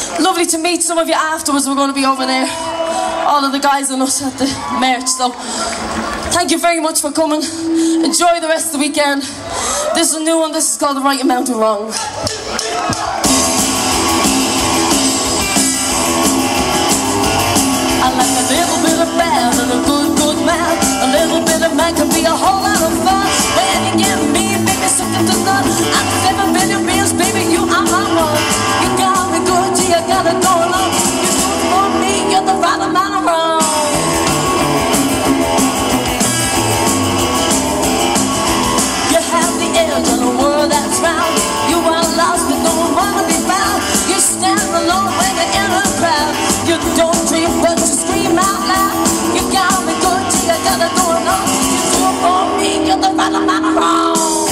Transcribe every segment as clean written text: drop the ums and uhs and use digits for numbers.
Lovely to meet some of you afterwards. We're going to be over there, all of the guys and us at the merch. So thank you very much for coming. Enjoy the rest of the weekend. This is a new one. This is called The Right Amount of Wrong. I like a little bit of bad and a good man. A little bit of man can be a whole lot of fun. When you give me, baby, something to learn. I'm 7 billion bills, baby, you are my one. You got me good, you got it going on. You do it for me, you're the right amount of wrong. You have the edge on a world that's round. You are lost, but don't wanna be found. You stand alone when you're in a crowd. You don't dream, but you scream out loud. You got me good, you got it going on. You do it for me, you're the right amount of wrong.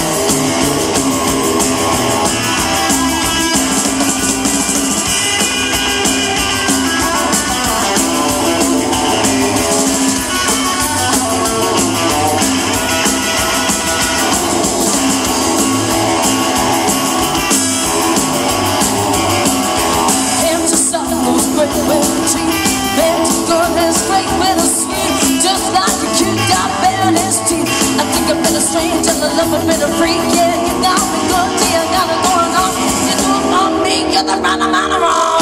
Strange and a little bit of freak, yeah, you got me good, yeah, got it going on. You do it for me, you're the right amount of wrong.